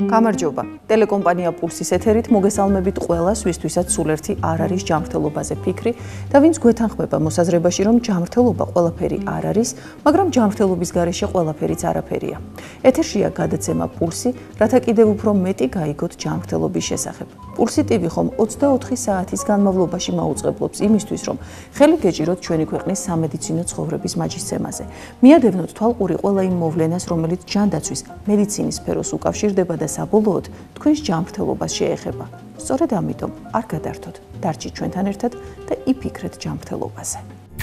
გამარჯობა. ტელეკომპანია პულსის ეთერით მოგესალმებით ყველას, ვისთვისაც სულ ერთი არ არის ჯანმრთელობაზე ფიქრი და ვინც გვეთანხმება მოსაზრებაში, რომ ჯანმრთელობა ყველაფერი არ არის, მაგრამ ჯანმრთელობის გარეშე ყველაფერიც არაფერია. ეთერშია გადაცემა პულსი, რათა კიდევ უფრო მეტი გაიგოთ ჯანმრთელობის შესახებ. პულსი TV ხომ 24 საათის განმავლობაში მაუწყებლობს იმისთვის, რომ ხელი გეჭიროთ ჩვენი ქვეყნის სამედიცინო ცხოვრების მაჯისცემაზე. მიადევნოთ თვალყური ყველა იმ მოვლენას, რომელიც ჯანდაცვის მედიცინის სფეროს უკავშირდება და საბოლოოდ თქვენს ჯანმრთელობას შეეხება. სწორედ ამიტომ არ გადართოთ, დარჩით ჩვენთან ერთად და იფიქრეთ ჯანმრთელობაზე.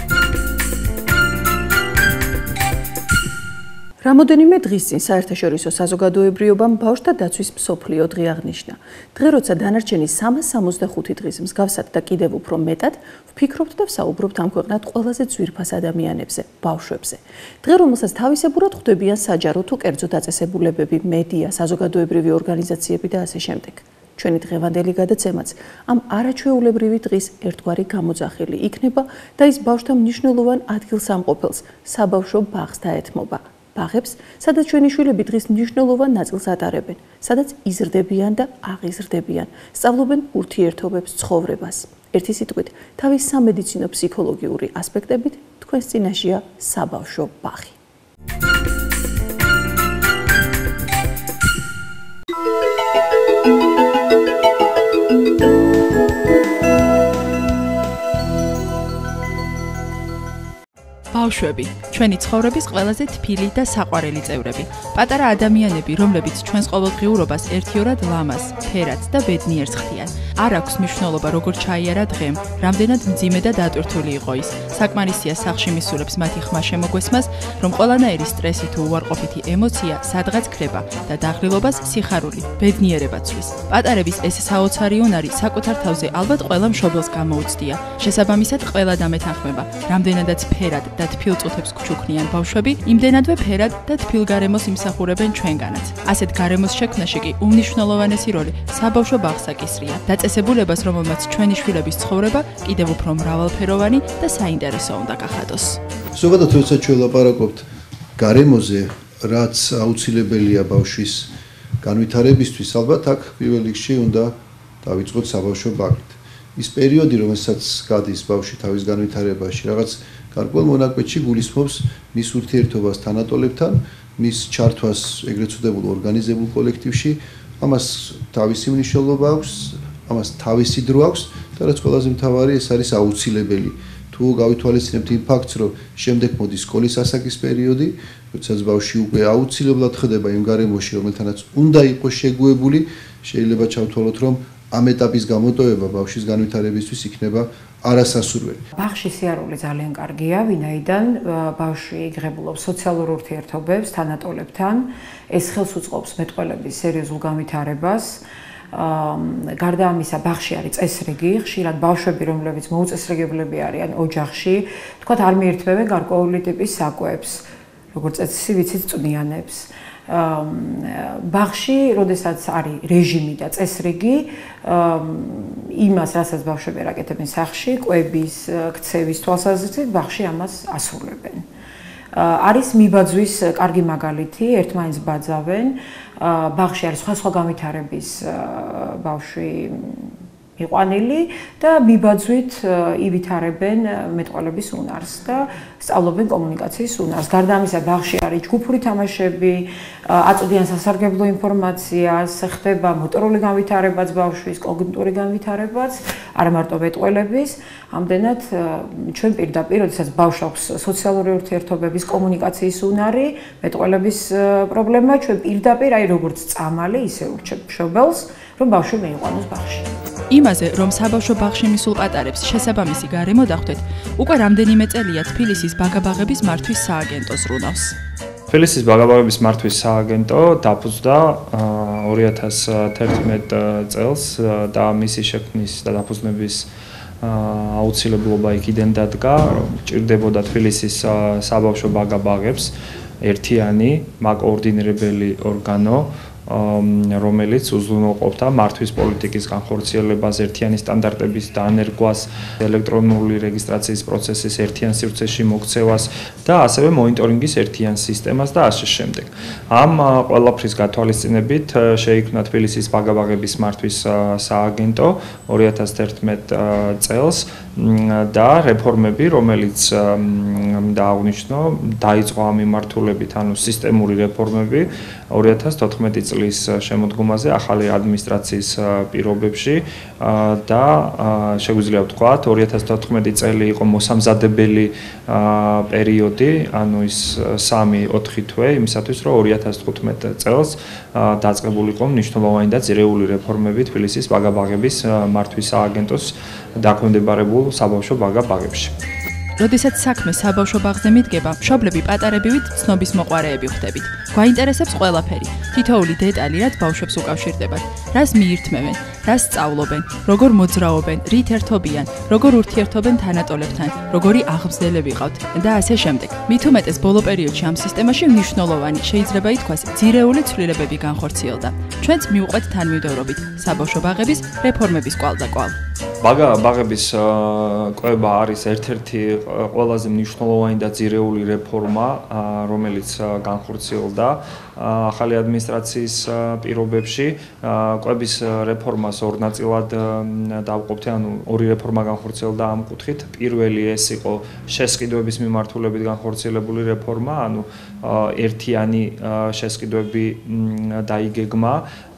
რამოდენიმე დღის წინ საერთაშორისო საზოგადოებრიობამ ბავშვთა დაცვის მსოფლიო დღე აღნიშნა. დღე, როცა დანარჩენი 365 დღის მსგავსად და კიდევ უფრო მეტად ვფიქრობთ და ვსაუბრობთ ამ ქვეყნად ყველაზე ძვირფას ადამიანებზე, ბავშვებზე. დღე, რომელსაც თავისებურად ხვდებიან საჯარო თუ კერძო დაწესებულებები, მედია, საზოგადოებრივი ორგანიზაციები და ასე შემდეგ. ჩვენი დღევანდელი გადაცემაც ამ არაჩვეულებრივი დღის ერთგვარი გამოძახილი იქნება და ის ბავშვთა მნიშვნელოვან ადგილსამყოფელს, საბავშვო ბაღს დაეთმობა. ბაღებს, სადაც ჩვენი შვილები დღის მნიშვნელოვან ნაწილს ატარებენ, სადაც იზრდებიან და აღიზრდებიან, სწავლობენ ურთიერთობებს, ცხოვრებას. ერთი სიტყვით, თავის სამედიცინო ფსიქოლოგიური ასპექტებით თქვენს წინაშეა საბავშვო ბაღი. ბავშვები, ჩვენი ცხოვრების ყველაზე თბილი და საყვარელი წევრები. პატარა ადამიანები, რომლებიც ჩვენს ყოველდღიურობას ერთიორად ლამაზ, ფერად და ბედნიერს ხდიან. არ აქვს მნიშვნელობა, როგორ ჩაიარა დღემ, რამდენად მძიმე და დატვირთული იყო ის. საკმარისია სახლში მისულებს მათი ხმა შემოგვესმას, რომ ყველანაირი სტრესი თუ უარყოფითი ემოცია სადღაც ქრება და დაღლილობას სიხარული, ბედნიერება ცვის. პატარების ეს საოცარი უნარი საკუთარ თავზე ალბათ ყველა მშობელს გამოუცდია. შესაბამისად, ყველა დამეთანხმება, რამდენადაც ფერად და თბილწუთებს გჩუქნიან ბავშვები, იმდენადვე ფერად და თბილ გარემოს იმსახურებენ ჩვენგანაც. ასეთ გარემოს შექმნაში კი უმნიშვნელოვანესი როლი საბავშვო ბაღს აკისრია. დაწესებულებას, რომელმაც ჩვენი შვილების ცხოვრება კიდევ უფრო მრავალფეროვანი და საინტერესო უნდა გახადოს. ზოგადად, როცა ჩვენ ვლაპარაკობთ გარემოზე, რაც აუცილებელია ბავშვის განვითარებისთვის, ალბათ აქ პირველ რიგში უნდა დავიწყოთ საბავშვო ბაღით. ის პერიოდი, რომელსაც გადის ბავშვი თავის განვითარებაში, რაღაც გარკვეულ მონაკვეთში გულისხმობს მის ურთიერთობას თანატოლებთან, მის ჩართვას ეგრეთ წოდებულ ორგანიზებულ კოლექტივში, ამას თავისი მნიშვნელობა აქვს, ამას თავისი დრო აქვს და რაც ყველაზე მთავარი, ეს არის აუცილებელი. თუ გავითვალისწინებთ იმ ფაქტს, რომ შემდეგ მოდის სკოლის ასაკის პერიოდი, როდესაც ბავშვი უკვე აუცილებლად ხდება იმ გარემოში, რომელთანაც უნდა იყოს შეგუებული, შეიძლება ჩავთვალოთ, რომ ამ ეტაპის გამოტოვება ბავშვის განვითარებისთვის იქნება არასასურველი. ბაღში სიარული ძალიან კარგია, ვინაიდან ბავშვი იღებულობს სოციალურ ურთიერთობებს თანატოლებთან, ეს ხელს უწყობს მეტყველების სერიოზულ განვითარებას. გარდა ამისა, ბაღში არის წესრიგი, ხშირად ბავშვები, რომლებიც მოუწესრიგებლები არიან ოჯახში, თქვათ არ მიირთმევენ გარკვეული ტიპის საკვებს, როგორც წესი ვიცით წვნიანებს. ბაღში, როდესაც არის რეჟიმი და წესრიგი, იმას, რასაც ბავშვები აკეთებენ სახლში, კვების, ქცევის თვალსაზრისით, ბაღში ამას ასრულებენ. არის მიბაძვის კარგი მაგალითი, ერთმანეთს ბაძავენ. ბაღში არის სხვა განვითარების ბავშვი მიყვანილი და მიბაძვით ივითარებენ მეტყველების უნარს და სწავლობენ კომუნიკაციის უნარს. გარდა ამისა, ბაღში არის ჯგუფური თამაშები, აწვდიან სასარგებლო ინფორმაციას, ხდება მოტორული განვითარებაც ბავშვის, კოგნიტური განვითარებაც, არა მარტო მეტყველების. ამდენად ჩვენ პირდაპირ, როდესაც ბავშვს აქვს სოციალური ურთიერთობების, კომუნიკაციის უნარი, მეტყველების პრობლემა, ჩვენ პირდაპირ აი როგორც წამალი, ისე ურჩევთ მშობელს, რომ ბავშვი მიიყვანოს ბაღში. იმაზე, რომ საბავშვო ბაღში მისულ პატარებს შესაბამისი გარემო დახვდეთ, უკვე რამდენიმე წელია თბილისის ბაგაბაღების მართვის სააგენტო ზრუნავს. თბილისის ბაგაბაღების მართვის სააგენტო დაფუძნდა 2011 წელს და მისი შექმნის და დაფუძნების აუცილებლობა იქიდან დადგა, რომ ჭირდებოდა თბილისის საბავშვო ბაგაბაღებს ერთიანი, მაკოორდინირებელი ორგანო, რომელიც უზრუნველყოფდა მართვის პოლიტიკის განხორციელებას, ერთიანი სტანდარტების დანერგვას, ელექტრონული რეგისტრაციის პროცესის ერთიან სივრცეში მოქცევას და ასევე მონიტორინგის ერთიან სისტემას და ასე შემდეგ. ამ ყველაფრის გათვალისწინებით შეიქმნა თბილისის ბაგაბაღების მართვის სააგენტო 2011 წელს და რეფორმები, რომელიც დააღნიშნო, დაიწყო ამ მიმართულებით, ანუ სისტემური რეფორმები 2014 წლის შემოდგომაზე ახალი ადმინისტრაციის პირობებში და შეგვიძლია ვთქვათ 2014 წელი იყო მოსამზადებელი პერიოდი, ანუ ის 3-4 თვე იმისათვის, რომ 2015 წელს დაწყებულიყო მნიშვნელოვანი და ძირეული რეფორმები თბილისის ბაგაბაღების მართვის სააგენტოს დაქვემდებარებულ საბავშვო ბაგაბაღებში. როდესაც საქმე საბავშვო ბაღზე მიდგება, მშობლები პატარებივით ცნობის მოყვარეები ხდებით. გვაინტერესებს ყველაფერი, თითოეული დეტალი, რაც ბავშვებს უკავშირდებათ. რას მიირთმევენ, რას სწავლობენ, როგორ მოძრაობენ, რით ერთობიან, როგორ ურთიერთობენ თანატოლებთან, როგორი აღბრძნელები ყავთ და ასე შემდეგ. მით უმეტეს ბოლო პერიოდში ამ სისტემაში მნიშვნელოვანი, შეიძლება ითქვას, ძირეული ცვლილებები განხორციელდა. ჩვენც მივყვეთ თანმიმდევრობით საბავშვო ბაღების რეფორმების კვალდაკვალ. ბაღების კვება არის ერთ-ერთი ყველაზე მნიშვნელოვანი და ძირეული რეფორმა, რომელიც განხორციელდა ახალი ადმინისტრაციის პირობებში. კვების რეფორმას ორ ნაწილად დავყოფთ, ანუ ორი რეფორმა განხორციელდა ამ კუთხით. პირველი ეს იყო შესყიდვების მიმართულებით განხორციელებული რეფორმა, ანუ ერთიანი შესყიდვები დაიგეგმა,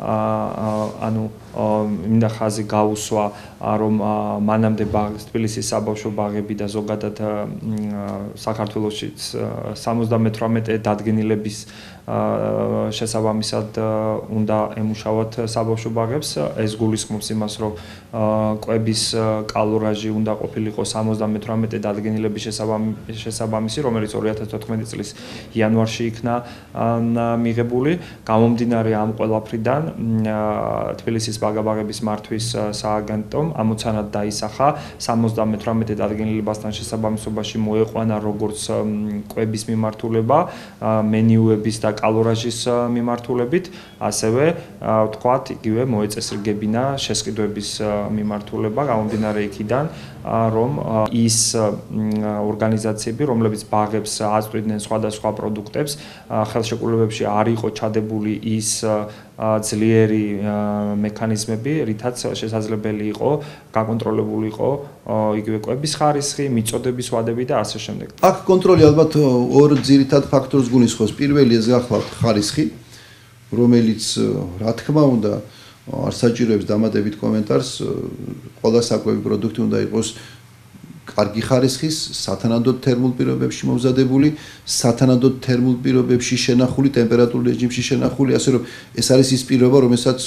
ანუ მინდა ხაზი გაუსვა, რომ მანამდე თბილისის საბავშვო ბაღები და ზოგადად საქართველოში 78 დადგენილების შესაბამისად უნდა ემუშავოთ საბავშვო ბაღებს. ეს გულისხმობს იმას, რომ კვების კალორაჟი უნდა ყოფილიყო 78 დადგენილების შესაბამისი, რომელიც 2014 წლის იანვარში იქნა მიღებული. გამომდინარე ამ ყველაფრიდან თბილისის ბაგაბაღების მართვის სააგენტომ ამოცანად დაისახა 78 დადგენილებასთან შესაბამისობაში მოეყვანა როგორც კვების მიმართულება, მენიუების და კალორაჟის მიმართულებით, ასევე ვთქვათ, იგივე მოეწესრიგებინა შესყიდვების მიმართულება, გამომდინარე იქიდან, რომ ის ორგანიზაციები, რომლებიც ბაღებს აწვდიდნენ სხვადასხვა პროდუქტებს, ხელშეკრულებებში არ იყო ჩადებული ის ძლიერი მექანიზმები, რითაც შესაძლებელი იყო გაკონტროლებულიყო იგივე კვების ხარისხი, მიწოდების ვადები და ასე შემდეგ. აქ კონტროლი ალბათ ორ ძირითად ფაქტორს გულისხმობს. პირველი ეს გახლავთ ხარისხი, რომელიც რა თქმა უნდა არ საჭიროებს დამატებით კომენტარს, ყველა საკვები პროდუქტი უნდა იყოს კარგი ხარისხის, სათანადოდ თერმულ პირობებში მომზადებული, სათანადოდ თერმულ პირობებში შენახული, ტემპერატურულ რეჟიმში შენახული, ასე რომ ეს არის ის პირობა, რომელსაც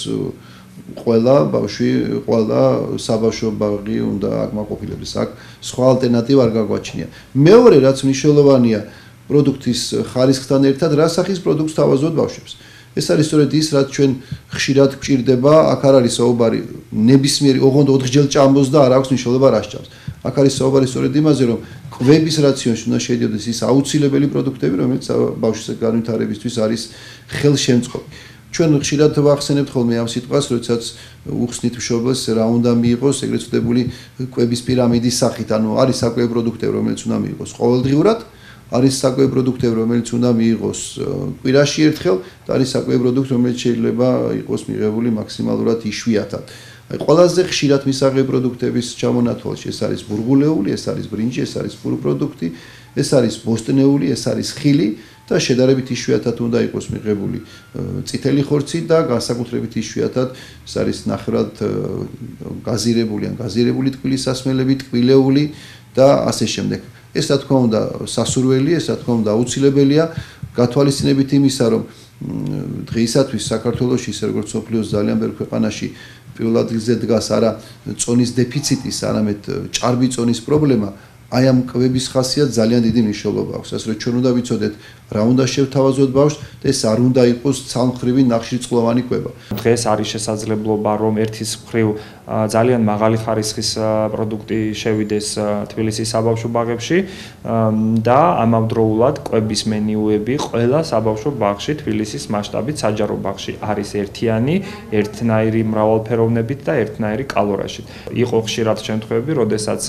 ყველა ბავშვი, ყველა საბავშვო ბაღი უნდა აკმაყოფილებს. აქ სხვა ალტერნატივა არ გაგვაჩნია. მეორე, რაც მნიშვნელოვანია, პროდუქტის ხარისხთან ერთად, რა სახის პროდუქტს თავაზობთ ბავშვებს. ეს არის სწორედ ის, რაც ჩვენ ხშირად გვჭირდება, აქ არ არის საუბარი ნებისმიერი, ოღონდ 4 ჭამბოს და არ აქვს მნიშვნელობა რა სჭამს. აქ არის საუბარი სწორედ იმაზე, რომ კვების რაციონში უნდა შედიოდეს ის აუცილებელი პროდუქტები, რომელიც ბავშვის განვითარებისთვის არის ხელშემწყობი. ჩვენ ხშირად ვახსენებთ ხოლმე ამ სიტყვას, როდესაც უხსნით მშობელს რა უნდა მიიღოს ეგრეთ წოდებული კვების პირამიდის სახით, ანუ არის საკვები პროდუქტები, რომელიც უნდა მიიღოს ყოველდღიურად, არის საკვები პროდუქტები, რომელიც უნდა მიიღოს კვირაში ერთხელ და არის საკვები პროდუქტი, რომელიც შეიძლება იყოს მიღებული მაქსიმალურად იშვიათად. ყველაზე ხშირად მისაღები პროდუქტების ჩამონათვალში ეს არის ბურღულეული, ეს არის ბრინჯი, ეს არის პური პროდუქტი, ეს არის ბოსტნეული, ეს არის ხილი და შედარებით იშვიათად უნდა იყოს მიღებული წითელი ხორცი და განსაკუთრებით იშვიათად ეს არის ნახევრად გაზირებული ან გაზირებული ტკბილის სასმელები, ტკბილეული და ასე შემდეგ. ეს რა თქმა უნდა სასურველი, ეს რა თქმა უნდა აუცილებელია, გათვალისწინებით იმისა, რომ დღეისათვის საქართველოში, როგორც სოფლიოს ძალიან ბევრ ქვეყანაში პირველ ადგილზე დგას არა წონის დეფიციტის, არამედ ჭარბი წონის პრობლემა, აი ამ კვების ხასიათს ძალიან დიდი მნიშვნელობა აქვს. ასე რომ ჩვენ უნდა ვიცოდეთ რა უნდა შევთავაზოთ ბავშვს და ეს არ უნდა იყოს ცალმხრივი ნახშირწყლოვანი კვება. დღეს არის შესაძლებლობა, რომ ერთის მხრივ ძალიან მაღალი ხარისხის პროდუქტი შევიდეს თბილისის საბავშვო ბაღებში და ამავდროულად კვების მენიუები ყველა საბავშვო ბაღში თბილისის მასშტაბით საჯარო ბაღში არის ერთიანი, ერთნაირი მრავალფეროვნებით და ერთნაირი კალორიაშით. იყო ხშირად შემთხვევები, როდესაც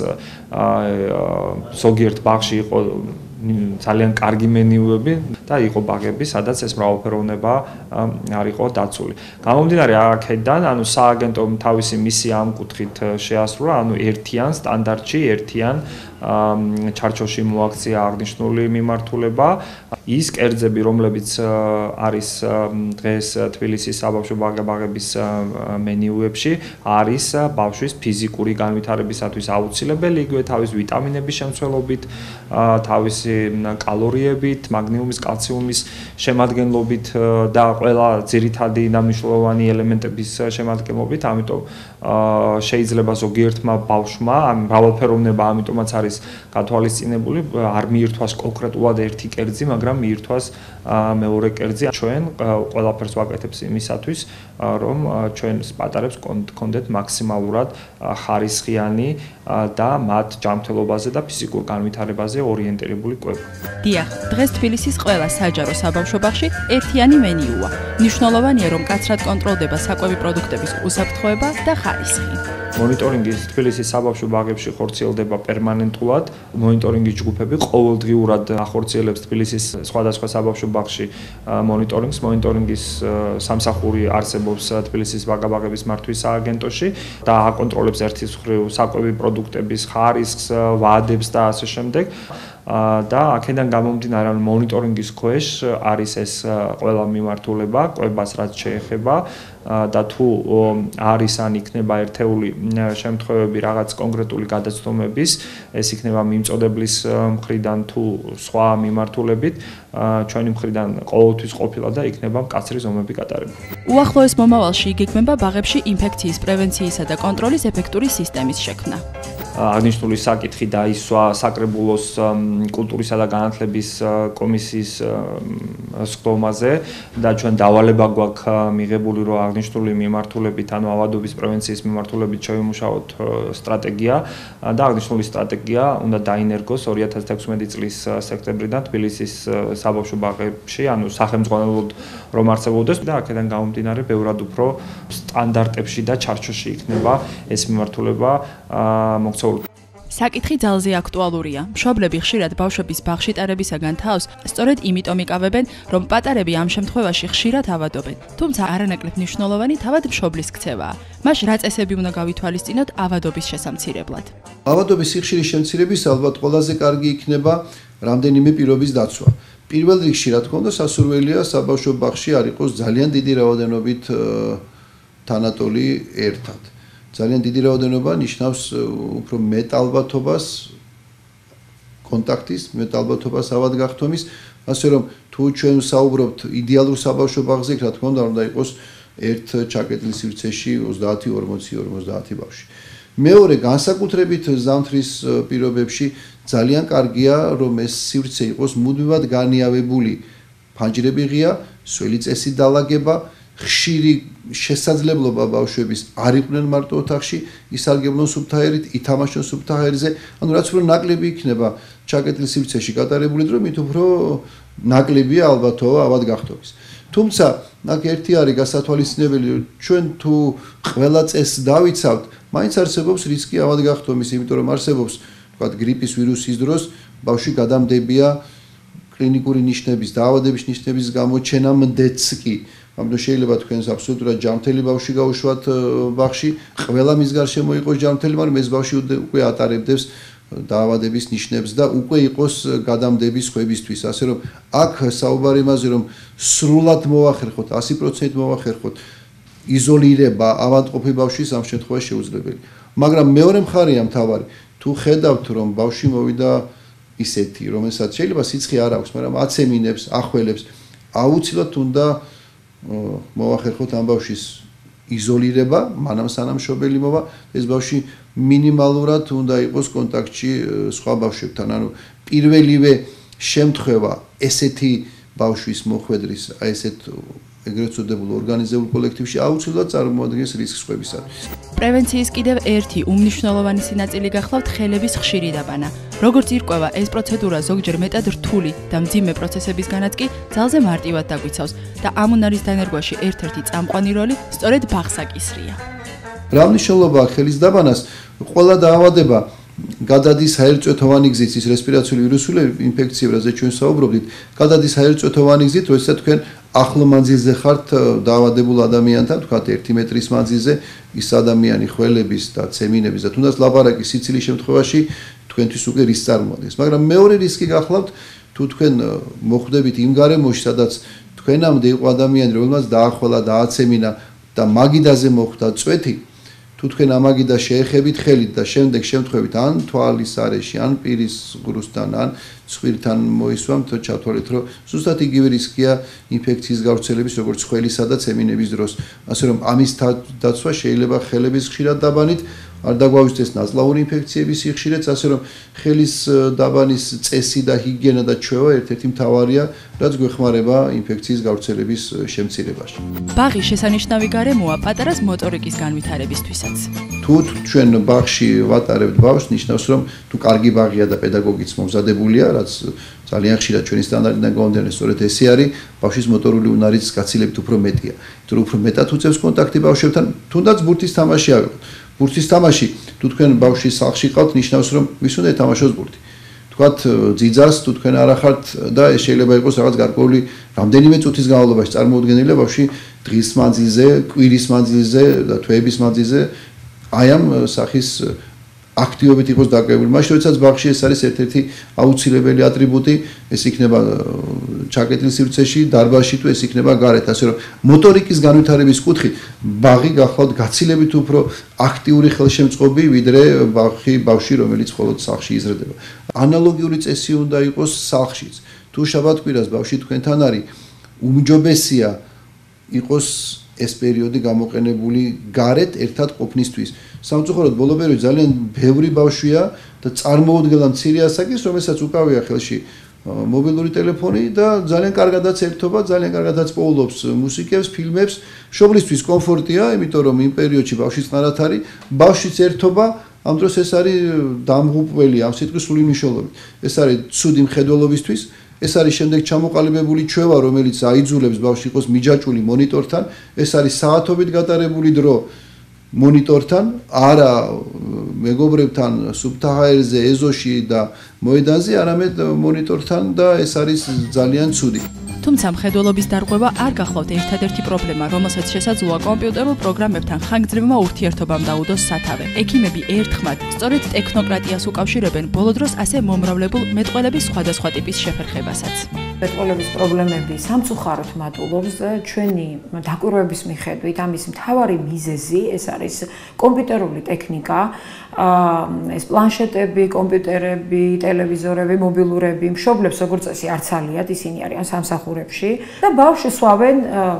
ზოგიერთ ბაღში იყო ძალიან კარგი მენიუები და იყო ბაღები, სადაც ეს მრავალფეროვნება არ იყო დაცული. გამომდინარე აქედან, ანუ სააგენტომ თავისი მისია ამ კუთხით შეასრულა, ანუ ერთიან სტანდარტში, ერთიან ჩარჩოში მოაქცია აღნიშნული მიმართულება. ის კერძები, რომლებიც არის დღეს თბილისის საბავშვო ბაღების მენიუებში, არის ბავშვის ფიზიკური განვითარებისათვის აუცილებელი, იგივე თავის ვიტამინების შემცველობით, თავისი კალორიებით, მაგნიუმის, კალციუმის შემადგენლობით და ყველა ძირითადი და მნიშვნელოვანი ელემენტების შემადგენლობით, ამიტომ შეიძლება ზოგიერთმა ბავშვმა, მრავალფეროვნება ამიტომაც არის გათვალისწინებული, არ მიირთვას კონკრეტულად ერთი კერძი, მაგრამ მიირთვას მეორე კერძი. ჩვენ ყველაფერს ვაკეთებთ იმისათვის, რომ ჩვენს პატარებს გქონდეთ მაქსიმალურად ხარისხიანი და მათ ჯანმრთელობაზე და ფიზიკურ განვითარებაზე ორიენტირებული კვება. დიახ, დღეს თბილისის ყველა საჯარო საბავშვო ბაღში ერთიანი მენიუა. მნიშვნელოვანია, რომ მკაცრად კონტროლდება საკვები პროდუქტების უსაფრთხოება და ხარისხი. მონიტორინგი თბილისის საბავშვო ბაღებში ხორციელდება პერმანენტულად. მონიტორინგის ჯგუფები ყოველდღიურად ახორციელებს თბილისის სხვადასხვა საბავშვო ბაღში მონიტორინგს. მონიტორინგის სამსახური არსებობს თბილისის ბაღების მართვის სააგენტოში და აკონტროლებს ერთის მხრივ საკვები პროდუქტების ხარისხს, ვადებს და ასე შემდეგ. და აქედან გამომდინარე, მონიტორინგის ქვეშ არის ეს ყველა მიმართულება, კვებას რაც შეეხება და თუ არის ან იქნება ერთეული შემთხვევები რაღაც კონკრეტული გადაცდომების, ეს იქნება მიმწოდებლის მხრიდან თუ სხვა მიმართულებით, ჩვენი მხრიდან ყოველთვის ყოფილა და იქნება მკაცრი ზომები გატარებული. უახლოეს მომავალში იგეგმება ბაღებში ინფექციის პრევენციისა და კონტროლის ეფექტური სისტემის შექმნა. აღნიშნული საკითხი დაისვა საკრებულოს კულტურისა და განათლების კომისიის სხდომაზე და ჩვენ დავალება გვაქვს მიღებული, რომ აღნიშნული მიმართულებით, ანუ ავადობის პრევენციის მიმართულებით შევიმუშაოთ სტრატეგია და აღნიშნული სტრატეგია უნდა დაინერგოს 2016 წლის სექტემბრიდან თბილისის საბავშვო ბაღებში, ანუ სახელმძღვანელოდ რომ არსებობდეს და აქედან გამომდინარე ბევრად უფრო სტანდარტებში და ჩარჩოში იქნება ეს მიმართულება მოქცეული. საკითხი ძალზე აქტუალურია. მშობლები ხშირად ბავშვების ბაღში ტარებისაგან თავს სწორედ იმიტომ იკავებენ, რომ პატარები ამ შემთხვევაში ხშირად ავადობენ. თუმცა არანაკლებ მნიშვნელოვანი თავად მშობლის ქცევაა. მაშ რა წესები უნდა გავითვალისწინოთ ავადობის შესამცირებლად? ავადობის სიხშირის შემცირების ალბათ ყველაზე კარგი იქნება რამდენიმე პირობის დაცვა. პირველ რიგში, რა თქმა უნდა, სასურველია საბავშვო ბაღში არ იყოს ძალიან დიდი რაოდენობით თანატოლი ერთად. ძალიან დიდი რაოდენობა ნიშნავს უფრო მეტ ალბათობას კონტაქტის, მეტ ალბათობას ავადგახდომის, ასე რომ თუ ჩვენ საუბრობთ იდეალურ საბავშვო ბაღზე, რა თქმა უნდა იყოს ერთ ჩაკეტილ სივრცეში 30-40 ბავშვი. მეორე, განსაკუთრებით ზამთრის პირობებში ძალიან კარგია, რომ ეს სივრცე იყოს მუდმივად განიავებული. ფანჯრები ღია, სველი წესი დალაგება, ხშირი შესაძლებლობა ბავშვების არ იყვნენ მარტო ოთახში, ისარგებლონ სუფთაერით, ითამაშონ სუფთაერზე, ანუ რაც უფრო ნაკლები იქნება ჩაკეტილ სივრცეში გატარებული დრო, მით უფრო ნაკლებია ალბათობა ავადგახდომის. თუმცა, აქ ერთი არის გასათვალისწინებელი, ჩვენ თუ ყველა წესს დავიცავთ, მაინც არსებობს რისკი ავადგახდომის, იმიტომ რომ არსებობს, ვთქვათ, გრიპის ვირუსის დროს ბავშვი გადამდებია კლინიკური ნიშნების, დაავადების ნიშნების გამოჩენამდეც კი. ამიტომ შეიძლება თქვენს აბსოლუტურად ჯანმრთელი ბავშვი გაუშვათ ბაღში, ყველა მის გარშემო იყოს ჯანმრთელი, მაგრამ ეს ბავშვი უკვე ატარებდებს დაავადების ნიშნებს და უკვე იყოს გადამდების ხვებისთვის, ასე რომ აქ საუბარი იმაზე, რომ სრულად მოვახერხოთ, 100% მოვახერხოთ იზოლირება ავადმყოფი ბავშვის ამ შემთხვევაში შეუძლებელი. მაგრამ მეორე მხარეა მთავარი, თუ ხედავთ, რომ ბავშვი მოვიდა ისეთი, რომელსაც შეიძლება სიცხე არ აქვს, მაგრამ აცემინებს, ახველებს, აუცილებლად უნდა მოვახერხოთ ამ ბავშვის იზოლირება, მანამ სანამ მშობელი მოვა, ეს ბავშვი მინიმალურად უნდა იყოს კონტაქტში სხვა ბავშვებთან, ანუ პირველივე შემთხვევა ესეთი ბავშვის მოხვედრის, აი ესეთ ეგრეთ წოდებულ ორგანიზებულ კოლექტივში აუცილებლად წარმოადგენს რისკს ხვებისათვის. პრევენციის კიდევ ერთი უმნიშვნელოვანი სინაწილი გახლავთ ხელების ხშირი დაბანა. როგორც ირკვევა, ეს პროცედურა ზოგჯერ მეტად რთული და მძიმე პროცესებისგანაც კი ძალზე მარტივად დაგვიცავს და ამ უნარის დანერგვაში ერთ-ერთი წამყვანი როლი სწორედ ბაღსაკისრია. რა მნიშვნელობა აქვს ხელის დაბანას? ყველა დაავადება გადადის ჰაერწვეთოვანი გზით, ის რესპირაციული ვირუსული ინფექციები, რაზეც ჩვენ საუბრობდით, გადადის ჰაერწვეთოვანი გზით, როდესაც თქვენ ახლო მანძილზე ხართ დაავადებულ ადამიანთან, თქვათ 1 მეტრის მანძილზე, ის ადამიანი ხველების და ცემინების და თუნდაც ლაპარაკის სიცილის შემთხვევაში თქვენთვის უკვე რისკს წარმოადგენს. მაგრამ მეორე რისკი გახლავთ, თუ თქვენ მოხვდებით იმ გარემოში, სადაც თქვენამდე იყო ადამიანი, რომელმაც დაახვალა, დააცემინა და მაგიდაზე მოხვდა წვეთი, თუ თქვენ ამაგიდა შეეხებით ხელით და შემდეგ შემთხვევით ან თვალის არეში, ან პირის ღრუსთან, ან ცხვირთან მოისვამთ, ჩათვალეთ, რომ ზუსტად იგივე რისკია ინფექციის გავრცელების, როგორც ხველისა და ცემინების დროს. ასე რომ ამის დაცვა შეიძლება ხელების ხშირად დაბანით, არ დაგვაუწყდეს ნაწლავური ინფექციების სიხშირეც, ასე რომ ხელის დაბანის წესი და ჰიგიენა და ჩვევა ერთ-ერთი მთავარია, რაც გვეხმარება ინფექციის გავრცელების შემცირებაში. ბაღი შესანიშნავი გარემოა პატარას მოტორიკის განვითარებისთვისაც. თუ ჩვენ ბაღში ვატარებთ ბავშვს, ნიშნავს, რომ თუ კარგი ბაღია და პედაგოგიც მომზადებულია, რაც ძალიან ხშირად ჩვენი სტანდარტიდან გამომდინარე, სწორედ ესე არის, ბავშვის მოტორული უნარიც გაცილებით უფრო მეტია. თუ უფრო მეტად უწევს კონტაქტი ბავშვებთან, თუნდაც ბურთის თამაში ავიღოთ. ბურთის თამაში, თუ თქვენ ბავშვის სახლში ყავთ, ნიშნავს, რომ ვის უნდა ეთამაშოს ბურთი. თქვათ ძიძას, თუ თქვენ არ ახართ და ეს შეიძლება იყოს რაღაც გარკვეული რამდენიმე წუთის განმავლობაში წარმოუდგენელი ბავშვი დღის მანძილზე, კვირის მანძილზე და თვეების მანძილზე აი ამ სახის აქტივობით იყოს დაკავებული. მაშინ როდესაც ბაღში ეს არის ერთ-ერთი აუცილებელი ატრიბუტი, ეს იქნება ჩაკეტილ სივრცეში, დარბაზში თუ ეს იქნება გარეთ, ასე რომ მოტორიკის განვითარების კუთხით ბაღი გახლავთ გაცილებით უფრო აქტიური ხელშემწყობი, ვიდრე ბავშვი, რომელიც მხოლოდ სახლში იზრდება. ანალოგიური წესი უნდა იყოს სახლშიც. თუ შაბათ-კვირას ბავშვი თქვენთან არის, უმჯობესია იყოს ეს პერიოდი გამოყენებული გარეთ ერთად ყოფნისთვის. სამწუხაროდ ბოლო პერიოდში ძალიან ბევრი ბავშვია და წარმოუდგენლად მცირე ასაკის, რომელსაც უკავია ხელში მობილური ტელეფონი და ძალიან კარგადაც ერთობა, ძალიან კარგადაც პოულობს მუსიკებს, ფილმებს. მშობლისთვის კომფორტია, იმიტომ რომ იმ პერიოდში ბავშვი წყნარად არის, ბავშვის ერთობა ამ დროს ეს არის დამღუპველი ამ სიტყვის სრული მნიშვნელობით. ეს არის ცუდი მხედველობისთვის. ეს არის შემდეგ ჩამოყალიბებული ჩვევა, რომელიც აიძულებს ბავშვი იყოს მიჯაჭვული მონიტორთან, ეს არის საათობით გატარებული დრო მონიტორთან, არა მეგობრებთან სუფთა ჰაერზე, ეზოში და მოედანზე, არამედ მონიტორთან და ეს არის ძალიან ცუდი. თუმცა მხედველობის დარღვევა არ გახლავთ ერთადერთი პრობლემა, რომელსაც შესაძლოა კომპიუტერულ პროგრამებთან ხანგრძლივმა ურთიერთობამ დაუდოს სათავე. ექიმები ერთხმად სწორედ ტექნოკრატიას უკავშირებენ ბოლო დროს ასე მომრავლებულ მეტყველების სხვადასხვა ტიპის შეფერხებასაც. მეტყველების პრობლემები სამწუხაროდ მატულობს ჩვენი დაკვირვების მიხედვით, ამის მთავარი მიზეზი ეს არის კომპიუტერული ტექნიკა, ეს პლანშეტები, კომპიუტერები, ტელევიზორები, მობილურები, მშობლებს როგორც წესი არ ცალიათ, ისინი არიან სამსახურებში და ბავშვს სვავენ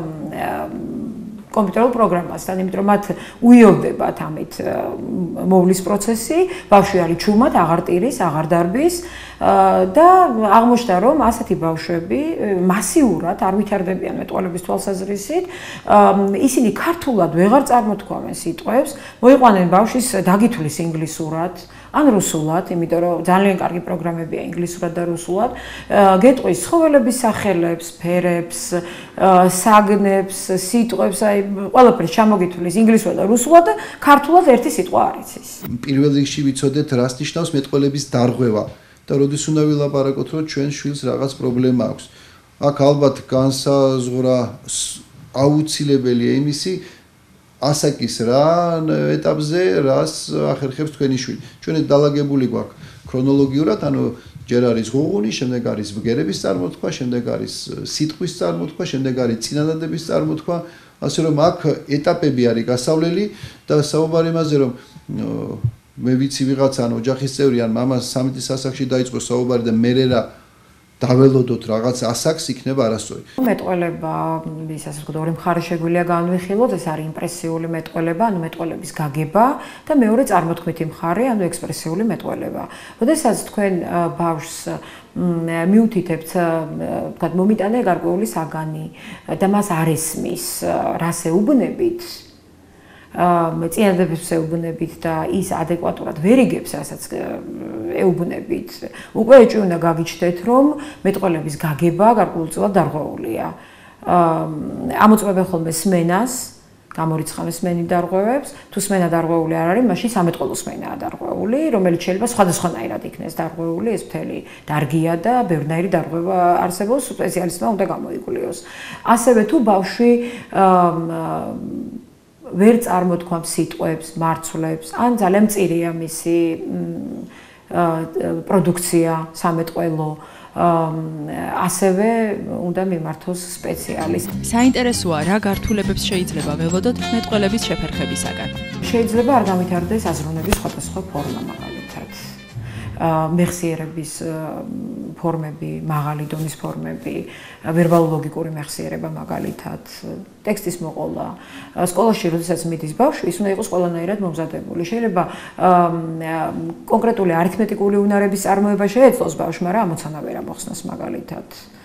კომპიუტერულ პროგრამასთან, იმიტომ რომ მათ უიოვდებათ ამით მოვლის პროცესი, ბავშვი არის ჩუმად, აღარ ტირის, აღარ დარბის და აღმოჩნდა, რომ ასეთი ბავშვები მასიურად არ ვითარდებიან მეტყველების თვალსაზრისით, ისინი ქართულად ვეღარ წარმოთქვამენ სიტყვებს, მოიყვანენ ბავშვის დაგითვლის ინგლისურად, ან რუსულად, იმიტომ რომ ძალიან კარგი პროგრამებია ინგლისურად და რუსულად, გეტყვის ცხოველების სახელებს, ფერებს, საგნებს, სიტყვებს, აი ყველაფერს ჩამოგითვლის ინგლისურად და რუსულად და ქართულად ერთი სიტყვა არ იცის. პირველ რიგში ვიცოდეთ, რას ნიშნავს მეტყველების დარღვევა და როდის უნდა ვილაპარაკოთ, რომ ჩვენ შვილს რაღაც პრობლემა აქვს. აქ ალბათ განსაზღვრა აუცილებელია იმისი, ასაკის რა ეტაპზე რას ახერხებს თქვენი შვილი. ჩვენ დალაგებული გვაქვს ქრონოლოგიურად, ანუ ჯერ არის ღუღუნი, შემდეგ არის ბგერების წარმოთქვა, შემდეგ არის სიტყვის წარმოთქვა, შემდეგ არის წინადადების წარმოთქვა, ასე რომ აქ ეტაპები არის გასავლელი და საუბარი იმაზე, რომ მე ვიცი ვიღაცა ან ოჯახის წევრი ან მამა 13 ასაკში დაიწყო საუბარი და მე რა დაველოდოთ რაღაც ასაკს იქნება არასწორი. მეტყველება, ის ასე ვთქვათ, ორი მხარე შეგვიძლია განვიხილოთ, ეს არის იმპრესიული მეტყველება, ანუ მეტყველების გაგება და მეორე წარმოთქმითი მხარე, ანუ ექსპრესიული მეტყველება. როდესაც თქვენ ბავშვს მიუთითებთ, ვთქვათ, მომიტანე გარკვეული საგანი და მას არ ესმის, რას ეუბნებით, წინადადებს ეუბნებით და ის ადეკვატურად ვერ იგებს, რასაც ეუბნებით, უკვე ეჭვი უნდა გაგიჩნდეთ, რომ მეტყველების გაგება გარკვეულწილად დარღვეულია. ამოწმებენ ხოლმე სმენას, გამორიცხავენ სმენი დარღვევებს, თუ სმენა დარღვეული არ არის, მაშინ სამეტყველო სმენაა დარღვეული, რომელიც შეიძლება სხვადასხვანაირად იქნეს დარღვეული, ეს მთელი დარგია და ბევრნაირი დარღვევა არსებობს, სპეციალისტმა უნდა გამოიგულიოს. ასევე თუ ბავშვი ვერ წარმოთქვამს სიტყვებს, მარცვლებს, ან ძალიან მწირია მისი პროდუქცია სამეტყველო, ასევე უნდა მიმართოს სპეციალისტს. საინტერესოა, რა გართულებებს შეიძლება ველოდოთ მეტყველების შეფერხებისაგან. შეიძლება არ გამვითარდეს აზროვნების სხვადასხვა ფორმა, მაგალითად. მეხსიერების ფორმები, მაღალი დონის ფორმები, ვერბალურ-ლოგიკური მეხსიერება მაგალითად, ტექსტის მოყოლა. სკოლაში, როდესაც მიდის ბავშვი, ის უნდა იყოს ყველანაირად მომზადებული. შეიძლება კონკრეტული არითმეტიკული უნარების წარმოება შეეძლოს ბავშვმა, მაგრამ ამოცანა ვერ ამოხსნას მაგალითად.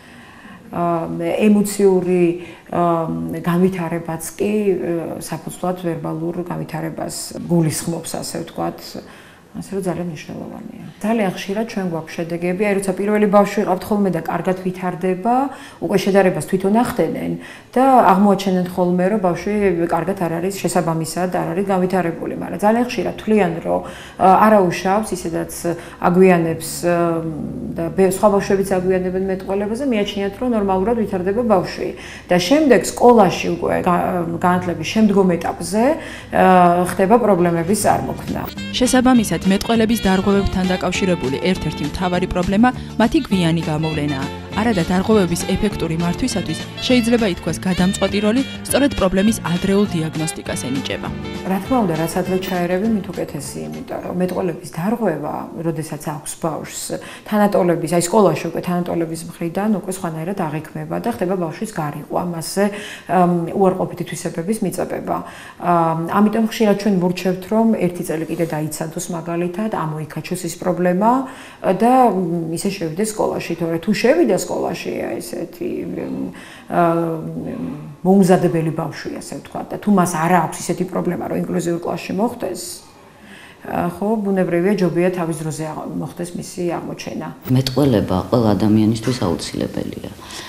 ემოციური განვითარებაც კი საფუძვლად ვერბალურ განვითარებას გულისხმობს, ასე ვთქვათ. ასე რომ ძალიან მნიშვნელოვანია. ძალიან ხშირად ჩვენ გვაქვს შედეგები, აი როცა პირველი ბავშვი ყავთ ხოლმე და კარგად ვითარდება, უკვე შედარებას თვითონ ახდენენ და აღმოაჩენენ ხოლმე, რომ ბავშვი კარგად არ არის შესაბამისად, არ არის განვითარებული, მაგრამ ძალიან ხშირად თვლიან, რომ არაუშავს, ისედაც აგვიანებს და სხვა ბავშვებიც აგვიანებენ მეტყველებაზე, მიაჩნიათ, რომ ნორმალურად ვითარდება ბავშვი. და შემდეგ სკოლაში უკვე განათლების შემდგომ ეტაპზე ხდება პრობლემების წარმოქმნა. შესაბამისად, მეტყველების დარღვევებთან დაკავშირებული ერთ-ერთი მთავარი პრობლემა მათი გვიანი გამოვლენაა. არადა დარღვევების ეფექტური მართვისათვის შეიძლება ითქვას გადამწყვეტი როლი სწორედ პრობლემის ადრეულ დიაგნოსტიკას ენიჭება. რა თქმა უნდა, რაც ადრე ჩაერევი, მით უკეთესი, იმიტომ რომ მეტყველების დარღვევა, როდესაც აქვს ბავშვს, თანატოლების, აი სკოლაში უკვე თანატოლების მხრიდან უკვე სხვანაირად აღიქმება და ხდება ბავშვის გარიყვა, მასზე უარყოფითი თვისებების მიწებება. ამიტომ ხშირად ჩვენ ვურჩევთ, რომ ერთი წელი კიდე დაიცადოს მაგალითად, ამოიქაჩოს ის პრობლემა და ისე შევიდეს სკოლაში, თორე თუ შევიდა სკოლაში ესეთი მომზადებელი ბავშვი, ასე ვთქვათ, და თუ მას არ აქვს ისეთი პრობლემა, რომ ინკლუზიურ კლასში მოხდეს, ხო, ბუნებრივია ჯობია თავის დროზე მოხდეს მისი აღმოჩენა. მეტყველება ყველა ადამიანისთვის აუცილებელია.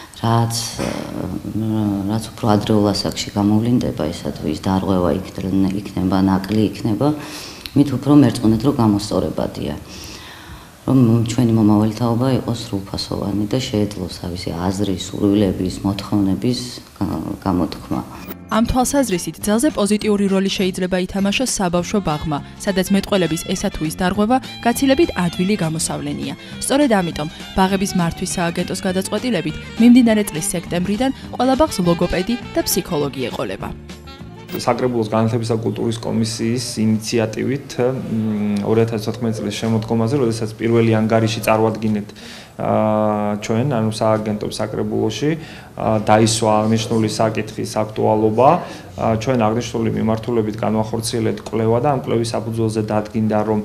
რაც უფრო ადრეულ ასაკში გამოვლინდება, ისა თუ ის დარღვევა იქნება, ნაკლი იქნება, მით უფრო მერწმუნეთ, რომ გამოსწორებადია. რომ ჩვენი მომავალი თაობა იყოს სრულფასოვანი და შეეძლოს თავისი აზრის, სურვილების, მოთხოვნების გამოთქმა. ამ თვალსაზრისით ძალზე პოზიტიური როლი შეიძლება ითამაშოს საბავშვო ბაღმა, სადაც მეტყველების ესა თუ ის დარღვევა გაცილებით ადვილი გამოსავლენია. სწორედ ამიტომ ბაღების მართვის სააგენტოს გადაწყვეტილებით მიმდინარე წლის სექტემბრიდან ყველა ბაღს ლოგოპედი და ფსიქოლოგი ეყოლება. საკრებულოს განათლების და კულტურის კომისიის ინიციატივით 2014 წლის შემოდგომაზე, როდესაც პირველი ანგარიში წარვადგინეთ ჩვენ, ანუ სააგენტო საკრებულოში, დაისვა აღნიშნული საკითხის აქტუალობა, ჩვენ აღნიშნული მიმართულებით განვახორციელეთ კვლევა და ამ კვლევის საფუძველზე დადგინდა, რომ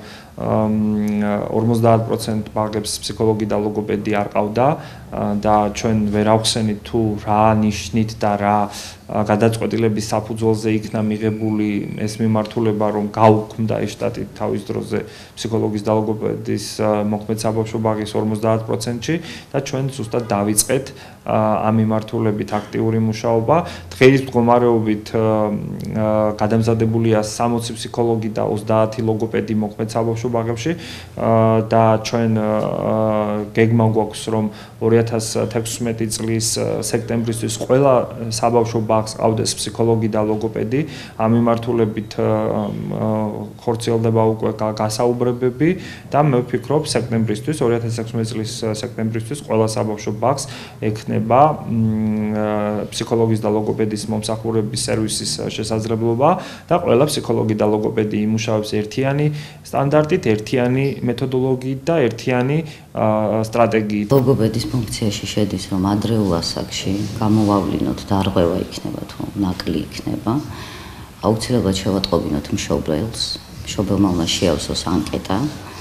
50% ბაღებს ფსიქოლოგი და ლოგოპედი არ ყავდა და ჩვენ ვერ ავხსენით თუ რა ნიშნით და რა გადაწყვეტილების საფუძველზე იქნა მიღებული ეს მიმართულება, რომ გაუქმდა ეს შტატი თავის დროზე ფსიქოლოგის და ლოგოპედის მოქმედ საბავშვო ბაღის 50%-ში და ჩვენ ზუსტად დავიწყეთ ამ მიმართულებით აქტიური მუშაობა. დღეის მდგომარეობით გადამზადებულია 60 ფსიქოლოგი და 30 ლოგოპედი მოქმედ საბავშვო ბაღებში და ჩვენ გეგმა გვაქვს, რომ 2016 წლის სექტემბრისთვის ყველა საბავშვო ბაღს ყავდეს ფსიქოლოგი და ლოგოპედი. ამ მიმართულებით ხორციელდება უკვე გასაუბრებები და მე ვფიქრობ, სექტემბრისთვის 2016 წლის სექტემბრისთვის ყველა საბავშვო ბაღს ექნება იქნება ფსიქოლოგის და ლოგოპედის მომსახურების სერვისის შესაძლებლობა და ყველა ფსიქოლოგი და ლოგოპედი იმუშავებს ერთიანი სტანდარტით, ერთიანი მეთოდოლოგიით და ერთიანი სტრატეგიით. ლოგოპედის ფუნქციაში შედის, რომ ადრეულ ასაკში გამოვავლინოთ დარღვევა იქნება თუ ნაკლი იქნება, აუცილებლად შევატყობინოთ მშობელს, მშობელმა უნდა შეავსოს ანკეტა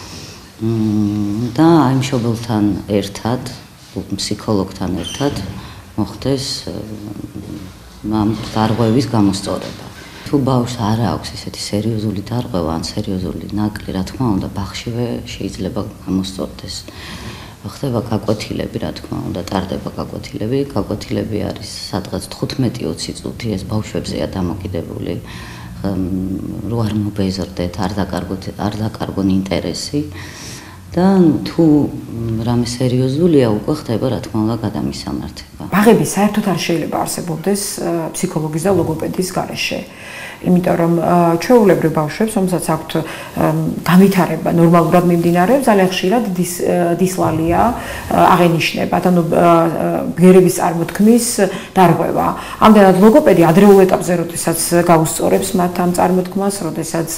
და აი მშობელთან ერთად, ფსიქოლოგთან ერთად მოხდეს ამ დარღვევის გამოსწორება. თუ ბავშვს არ აქვს ესეთი სერიოზული დარღვევა ან სერიოზული ნაკლი, რა თქმა უნდა, ბაღშივე შეიძლება გამოსწორდეს. ხდება გაკვეთილები, რა თქმა უნდა, ტარდება გაკვეთილები. გაკვეთილები არის სადღაც 15-20 წუთი, ეს ბავშვებზეა დამოკიდებული. რო არ მობეზრდეთ, არ დაკარგონ ინტერესი და თუ რამე სერიოზულია, უკვე ხდება, რა თქმა უნდა, გადამისამართება. ბაღები საერთოდ არ შეიძლება არსებობდეს ფსიქოლოგის და ლოგოპედის გარეშე. იმიტომ რომ ჩვეულებრივ ბავშვებს, რომელსაც აქვთ განვითარება ნორმალურად მიმდინარეობს, ძალიან ხშირად დისლალია აღენიშნება, ანუ ბგერების წარმოთქმის დარღვევა. ამდენად ლოგოპედი ადრეულ ეტაპზე, როდესაც გაუსწორებს მათ ამ წარმოთქმას, როდესაც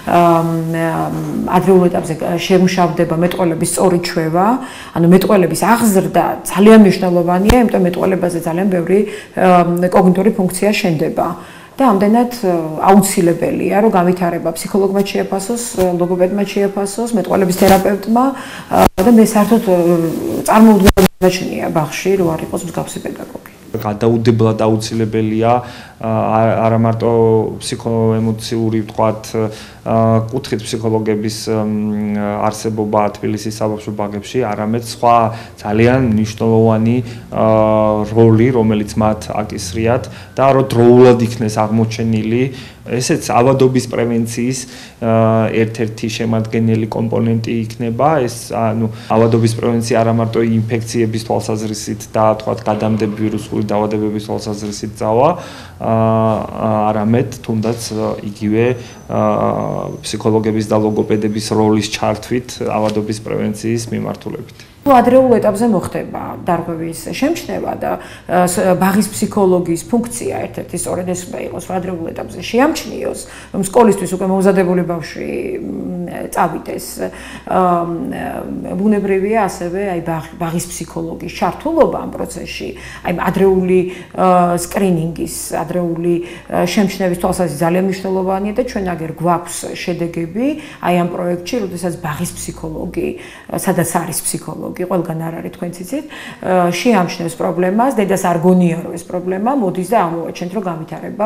ადრეულ ეტაპზე შემუშავდება მეტყველების სწორი ჩვევა, ანუ მეტყველების აღზრდა ძალიან მნიშვნელოვანია, იმიტომ მეტყველებაზე ძალიან ბევრი კოგნიტური ფუნქცია შენდება. და ამდენად აუცილებელია, რომ განვითარება ფსიქოლოგმა შეაფასოს, ლოგოპედმა შეაფასოს, მეტყველების თერაპევტმა და მე საერთოდ წარმოუდგენელია ბაღში, რომ არ იყოს მსგავსი პედაგოგი. გადაუდებლად აუცილებელია არა მარტო ფსიქოემოციური ვთქვათ კუთხით ფსიქოლოგების არსებობა თბილისის საბავშვო ბაღებში, არამედ სხვა ძალიან მნიშვნელოვანი როლი, რომელიც მათ აკისრიათ და რომ დროულად იქნეს აღმოჩენილი, ესეც ავადობის პრევენციის ერთ-ერთი შემადგენელი კომპონენტი იქნება. ეს ანუ ავადობის პრევენცია არა მარტო ინფექციების თვალსაზრისით და თქვათ გადამდები ვირუსული დაავადებების თვალსაზრისით წავა, არამედ თუნდაც იგივე ფსიქოლოგების და ლოგოპედების როლის ჩართვით ავადობის პრევენციის მიმართულებით. ადრეულ ეტაპზე მოხდება დარღვევის შემჩნევა და ბაღის ფსიქოლოგის ფუნქცია ერთ-ერთი სწორედ ეს უნდა იყოს, რომ ადრეულ ეტაპზე შეამჩნიოს, რომ სკოლისთვის უკვე მომზადებული ბავშვი წავიდეს. ბუნებრივია ასევე აი ბაღის ფსიქოლოგის ჩართულობა ამ პროცესში, აი ადრეული სკრინინგის, ადრეული შემჩნევის თვალსაზრისით ძალიან მნიშვნელოვანია და ჩვენ აგერ გვაქვს შედეგები აი ამ პროექტში, როდესაც ბაღის ფსიქოლოგი, სადაც არის ფსიქოლოგი ყველგან არ არის თქვენ ციცით, შეამჩნევს პრობლემას, დედას არ გონია რომ ეს პრობლემა მოდის და ამოვაჩენთ რომ განვითარება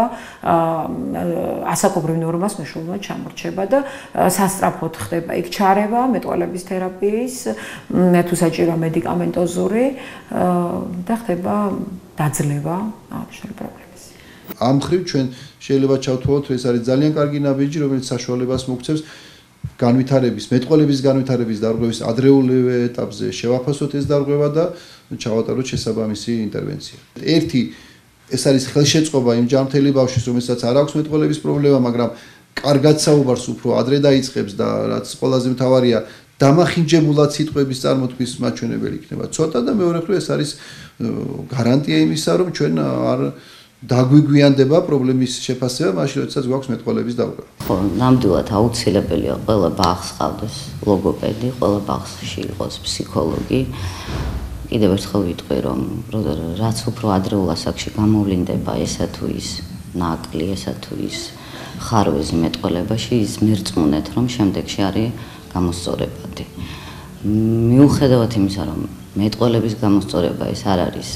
ასაკობრივ ნორმას მეშველად ჩამორჩება და სასწრაფოდ ხდება იქ ჩარევა მეტყველების თერაპიის, თუ საჭირო მედიკამენტოზური და ხდება დაძლევა აღნიშნული პრობლემის. ამ მხრივ ჩვენ შეიძლება ჩავთვალოთ, რომ ეს არის ძალიან კარგი ნაბიჯი, რომელიც საშუალებას მოგცემს განვითარების, მეტყველების განვითარების დარღვევის ადრეულივე ეტაპზე შევაფასოთ ეს დარღვევა და ჩავატაროთ შესაბამისი ინტერვენცია. ერთი ეს არის ხელშეწყობა იმ ჯანმრთელი ბავშვის, რომელსაც არ აქვს მეტყველების პრობლემა, მაგრამ კარგად საუბარს უფრო ადრე დაიწყებს და რაც ყველაზე მთავარია, დამახინჯებულად სიტყვების წარმოთქმის მაჩვენებელი იქნება. ცოტა და მეორე მხრივ ეს არის გარანტია იმისა, რომ ჩვენ არ დაგვიგვიანდება პრობლემის შეფასება, მაშინ როდესაც გვაქვს მეტყველების დარღვევა. ხო, ნამდვილად აუცილებელია ყველა ბაღს ყავდეს ლოგოპედი, ყველა ბაღში იყოს ფსიქოლოგი. კიდევ ერთხელ ვიტყვი, რომ რაც უფრო ადრეულ ასაკში გამოვლინდება ესა თუ ის ნაკლი, ესა თუ ის ხარვეზი მეტყველებაში, ის მერწმუნეთ, რომ შემდეგში არის გამოსწორებადი. მიუხედავად იმისა, რომ მეტყველების გამოსწორება ეს არ არის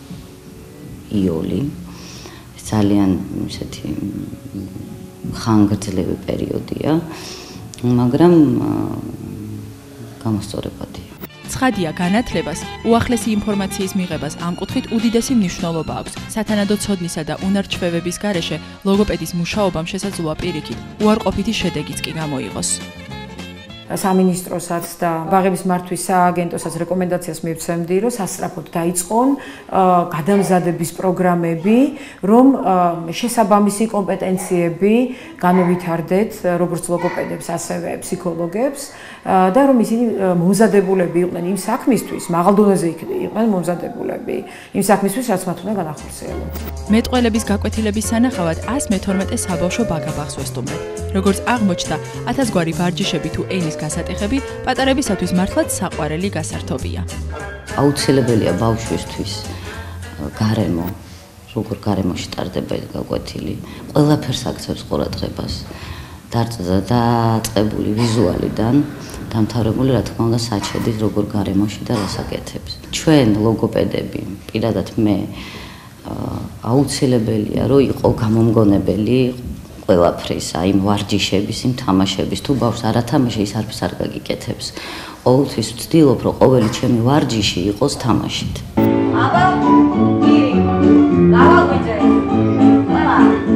იოლი, ძალიან ისეთი ხანგრძლივი პერიოდია, მაგრამ გამოსწორებადია. ცხადია განათლებას, უახლესი ინფორმაციის მიღებას ამ კუთხით უდიდესი მნიშვნელობა აქვს. სათანადო ცოდნისა და უნარ-ჩვევების გარეშე ლოგოპედის მუშაობამ შესაძლოა პირიქით უარყოფითი შედეგიც კი გამოიღოს. სამინისტროსაც და ბაღების მართვის სააგენტოსაც რეკომენდაციას მივცემდი, რომ სასწრაფოდ დაიწყონ გადამზადების პროგრამები, რომ შესაბამისი კომპეტენციები განუვითარდეთ როგორც ლოგოპედებს, ასევე ფსიქოლოგებს და რომ ისინი მომზადებულები იყვნენ იმ საქმისთვის, მაღალ დონეზე იყვნენ მომზადებულები იმ საქმისთვის, რაც მათ უნდა განახორციელონ. მეტყველების გაკვეთილების სანახავად 112 საბავშვო ბაგაბაღს ვესტუმრეთ. როგორც აღმოჩნდა, 1000 გვარი ვარჯიშები თუ ენის გასატეხები პატარებისათვის მართლაც საყვარელი გასართობია. აუცილებელია ბავშვისთვის გარემო, როგორ გარემოში ტარდება ეს გაკვეთილი, ყველაფერს აქცევს ყურადღებას. დაწყებული ვიზუალიდან დამთავრებული, რა თქმა უნდა, საჩედით როგორ გარემოში და რას აკეთებს. ჩვენ ლოგოპედები, პირადად მე აუცილებელია, რომ იყო გამომგონებელი ყველაფრის, აი იმ ვარჯიშების, იმ თამაშების, თუ ბავშვს არ ათამაშე, ის არც არ გაგიკეთებს. ყოველთვის ვცდილობ, რომ ყოველი ჩემი ვარჯიში იყოს თამაშით. აბა, გირი, გავაგვიძე. ყველა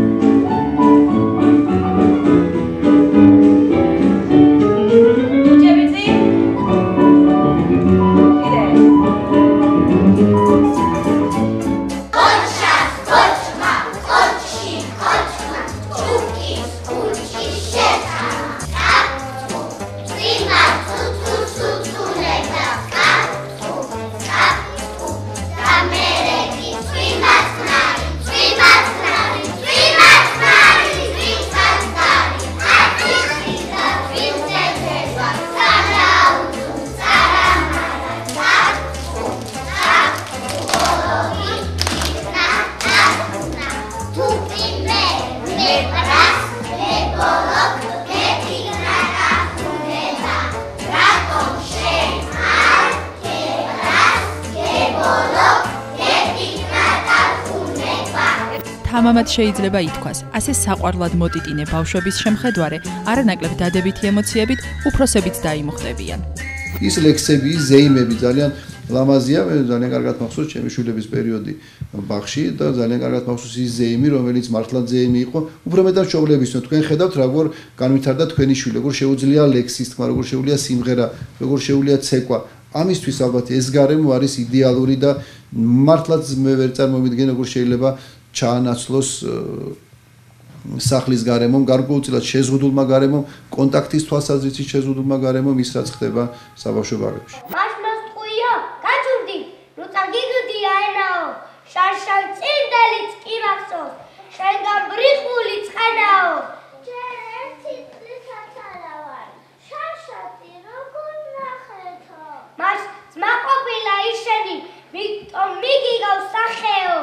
თამამად შეიძლება ითქვას, ასე საყვარლად მოტიტინე ბავშვების შემხედვარე, არანაკლებ დადებითი ემოციებით უფროსებიც დაიმუხტებიან. ის ლექსები, ის ზეიმები ძალიან ლამაზია, მე ძალიან კარგად მახსოვს ჩემი შვილების პერიოდი ბაღში და ძალიან კარგად მახსოვს ის ზეიმი, რომელიც მართლაც ზეიმი იყო. უფრო მეტად მშობლებისო, თქვენ ხედავთ როგორ განვითარდა თქვენი შვილი, როგორ შეუძლია ლექსის თქმა, როგორ შეუძლია სიმღერა, როგორ შეუძლია ცეკვა. ამისთვის ალბათ ეს გარემო არის იდეალური და მართლაც მე ვერ წარმოვიდგენ როგორ შეიძლება ჩაანაცვლოს სახლის გარემომ, გარკვეულწილად შეზღუდულმა გარემომ, კონტაქტის თვალსაზრისით შეზღუდულმა გარემომ ის რაც ხდება საბავშვო ბაღებში. მასმოსტყუიო, გაჭურდი, როცა გიგდია ენაო, შარშალ წინდელიც კი მახსოვს, შენგან ბრიხული ცხენაო. ჯერ ერთი წლითაც არა ვარ, შარშალი როგორ ნახეთო. მას ძმა ყოფილა ისენი, ვიქტორ მიგიგავს სახეო.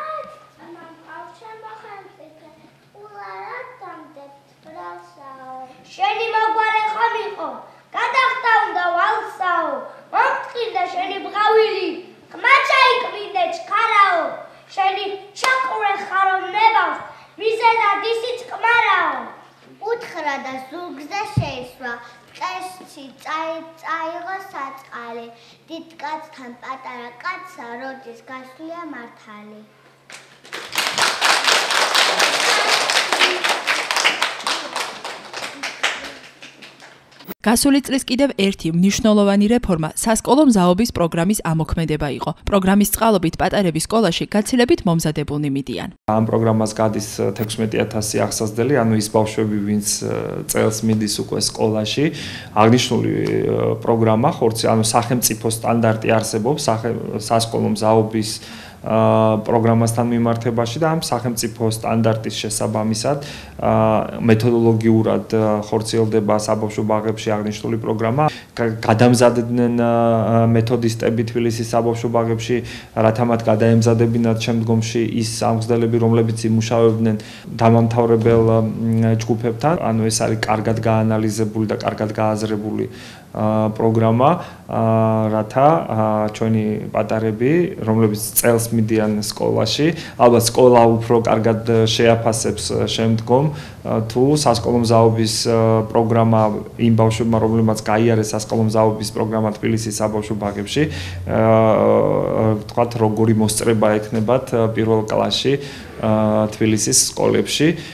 შენი მოგვარე ხომ იყო, გადახტა უნდა ვალსაო, მომწყინდა შენი ბღავილი, ყმა ჩაიკვინე ჩქარაო, შენი ჩაყურე ხარო ნებავს, მიზენად ისიც ყმარაო. უთხრა და ზურგზე შეისვა, მყესში წაიღო საწყალი, დიდ კაცთან პატარა კაცსა როდის გასვლია მართალი. გასული წლის კიდევ ერთი მნიშვნელოვანი რეფორმა სასკოლო მზაობის პროგრამის ამოქმედება იყო. პროგრამის წყალობით პატარების სკოლაში გაცილებით მომზადებულნი მიდიან. ამ პროგრამას გადის 16000 აღსაზრდელი, ანუ ის ბავშვები, ვინც წელს მიდის უკვე სკოლაში. აღნიშნული პროგრამა ხორცი, ანუ სახელმწიფო სტანდარტი არსებობს სასკოლო მზაობის პროგრამასთან მიმართებაში და ამ სახელმწიფო სტანდარტის შესაბამისად მეთოდოლოგიურად ხორციელდება საბავშვო ბაღებში აღნიშნული პროგრამა. გადამზადდნენ მეთოდისტები თბილისის საბავშვო ბაღებში, რათა მათ გადაემზადებინათ შემდგომში ის ამგზნელები, რომლებიც იმუშავებდნენ დამამთავრებელ ჯგუფებთან. ანუ ეს არის კარგად გაანალიზებული და კარგად გააზრებული პროგრამა, რათა ჩვენი პატარები, რომლებიც წელს მიდიან სკოლაში, ალბათ სკოლა უფრო კარგად შეაფასებს შემდგომ, თუ სასკოლო მზაობის პროგრამა იმ ბავშვებმა, რომლებმაც გაიარეს სასკოლო მზაობის პროგრამა თბილისის საბავშვო ბაღებში, ვთქვათ, როგორი მოსწრება ექნებათ პირველ კლასში თბილისის სკოლებში.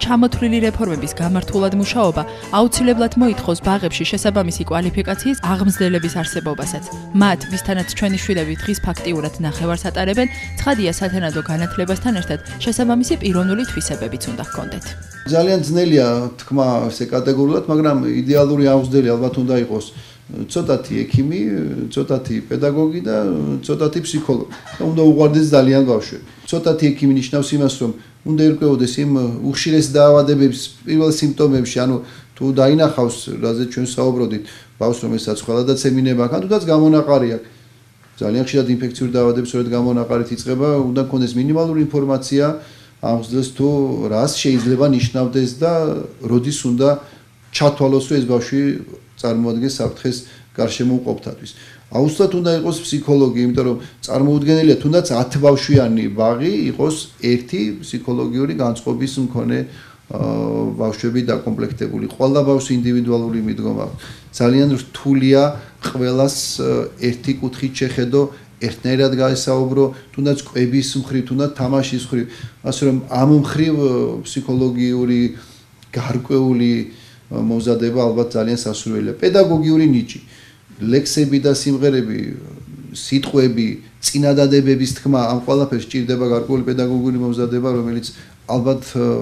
ჩამოთვლილი რეფორმების გამართულად მუშაობა აუცილებლად მოითხოვს ბაღებში შესაბამისი კვალიფიკაციის აღმზრდელების არსებობასაც. მათ, ვისთანაც ჩვენი შვილები დღის ფაქტიურად ნახევარს ატარებენ, ცხადია სათანადო განათლებასთან ერთად შესაბამისი პიროვნული თვისებებიც უნდა ჰქონდეთ. ძალიან ძნელია თქმა ესე კატეგორიულად, მაგრამ იდეალური აღმზრდელი ალბათ უნდა იყოს ცოტათი ექიმი, ცოტათი პედაგოგი და ცოტათი ფსიქოლოგი. უნდა უყვარდეს ძალიან ბავშვები. ცოტათი ექიმი ნიშნავს იმას, რომ უნდა ერკვეოდეს იმ უხშირეს დაავადებების პირველ სიმპტომებში, ანუ თუ დაინახავს, რაზე ჩვენ საუბრობდით, ბავშვს რომელსაც ყველადაც ემინება, ან თუნდაც გამონაყარი აქვს. ძალიან ხშირად ინფექციური დაავადებები სწორედ გამონაყარით იწყება, უნდა ქონდეს მინიმალური ინფორმაცია აღმზრდელს თუ რას შეიძლება ნიშნავდეს და როდის უნდა ჩათვალოს, რომ ეს ბავშვი წარმოადგენს საფრთხეს გარშემოუყოფთათვის. აუცილებლად უნდა იყოს ფსიქოლოგი, იმიტომ რომ წარმოუდგენელია თუნდაც 10 ბავშვიანი ბაღი იყოს ერთი ფსიქოლოგიური განწყობის მქონე ბავშვები დაკომპლექტებული. ყველა ბავშვს ინდივიდუალური მიდგომა აქვს. ძალიან რთულია ყველას ერთი კუთხით შეხედო, ერთნაირად გაესაუბრო, თუნდაც კვების მხრივ, თუნდაც თამაშის მხრივ, ასე რომ ამ მხრივ ფსიქოლოგიური გარკვეული მომზადება ალბათ ძალიან სასურველია. პედაგოგიური ნიჭი, ლექსები და სიმღერები, სიტყვები, წინადადებების თქმა, ამ ყველაფერს სჭირდება გარკვეული პედაგოგიური მომზადება, რომელიც ალბათ